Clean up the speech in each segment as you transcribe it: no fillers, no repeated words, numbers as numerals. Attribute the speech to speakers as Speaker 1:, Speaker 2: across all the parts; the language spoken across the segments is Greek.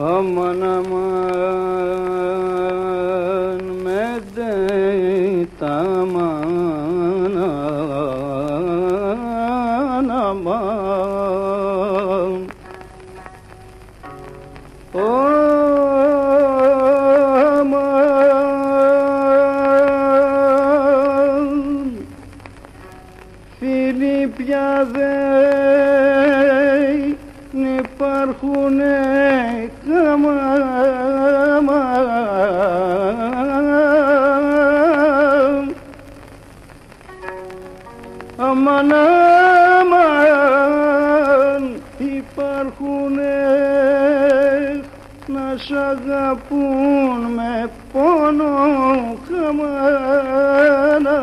Speaker 1: Aman aman medet aman aman aman φίλοι πια δεν υπάρχουνε Αμάν, αμάν, υπάρχουνε να σ' αγαπούν με πόνο χαμάνα.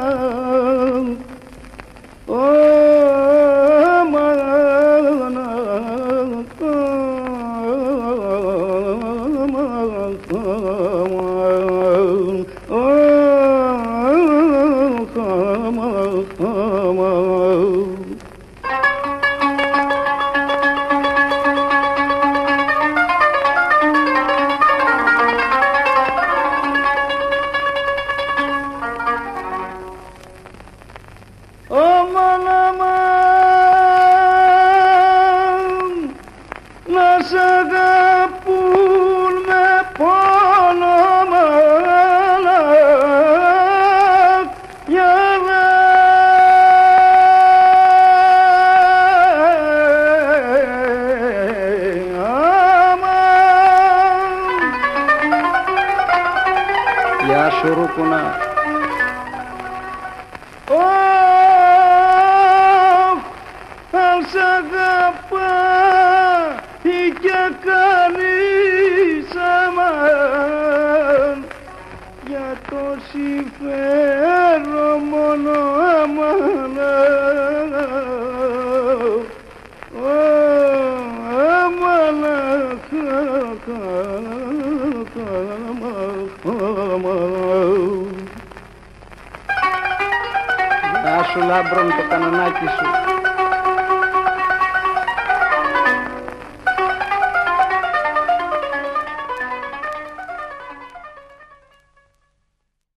Speaker 1: Aman aman να σ' αγαπούν με πόνο μάνα για Γεια σου Ρούκουνα. Αν σ' αγαπάει και κανείς αμάν για το συμφέρον μόνο αμάν Γεια σου Λάμπρον το κανονάκι σου.